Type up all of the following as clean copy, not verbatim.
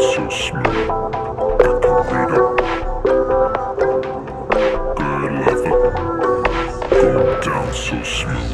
so smooth. I can read it. Good level. Going down so smooth.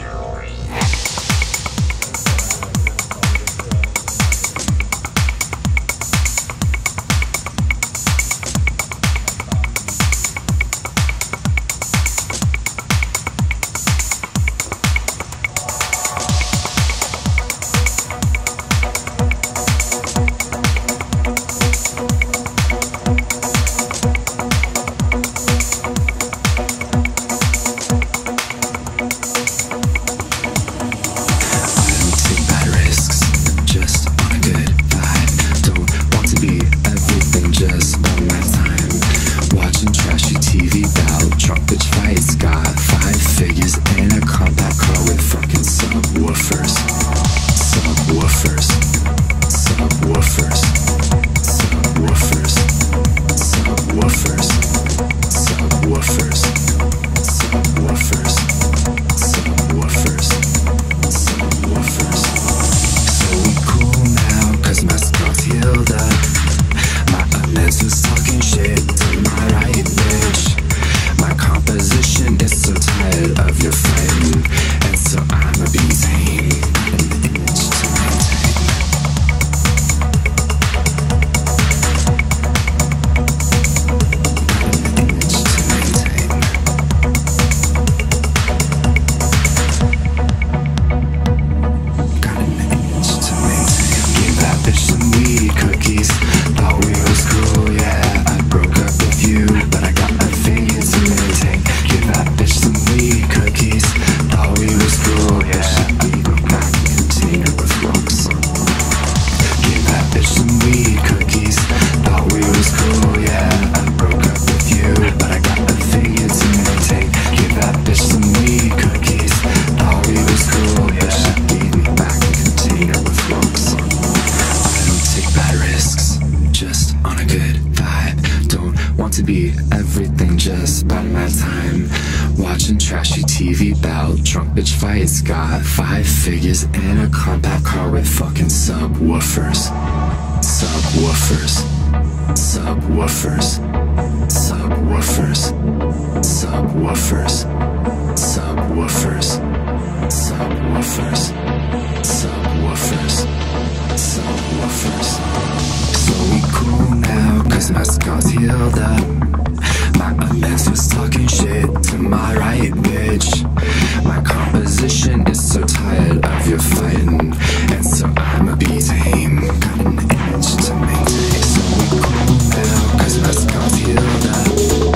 To be everything just by my time. Watching trashy TV about drunk bitch fights. Got 5 figures in a compact car with fucking subwoofers. Subwoofers. Subwoofers. Subwoofers. Subwoofers. Subwoofers. Subwoofers. Subwoofers. Subwoofers. So we cool now, cause my scars healed up. My amends was talking shit to my right, bitch. My composition is so tired of your fighting, and so I'ma be tame. Got an image to maintain. So we cool now, cause my scars healed up.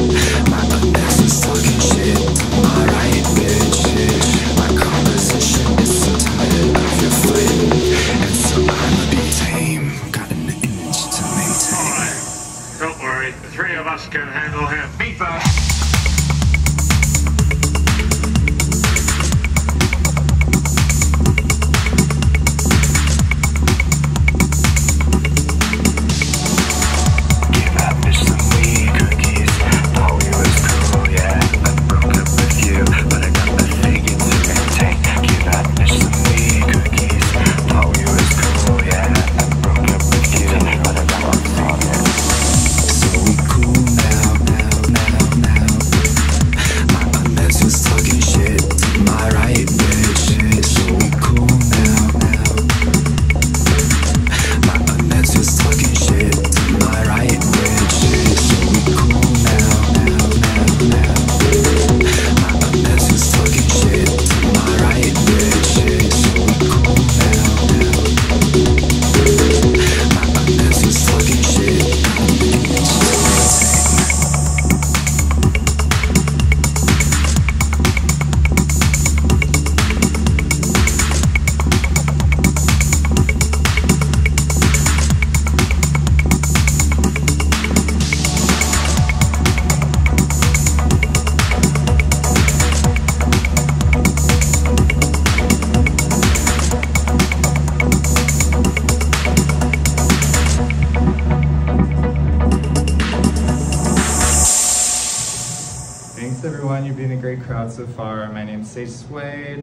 My amends was talking shit to my right, bitch. My composition is so tired of your fighting, and so I'ma be tame. Got an image to maintain. Don't worry, the 3 of us can handle him. Me first. Thanks everyone, you've been a great crowd so far. My name's Sage Suede.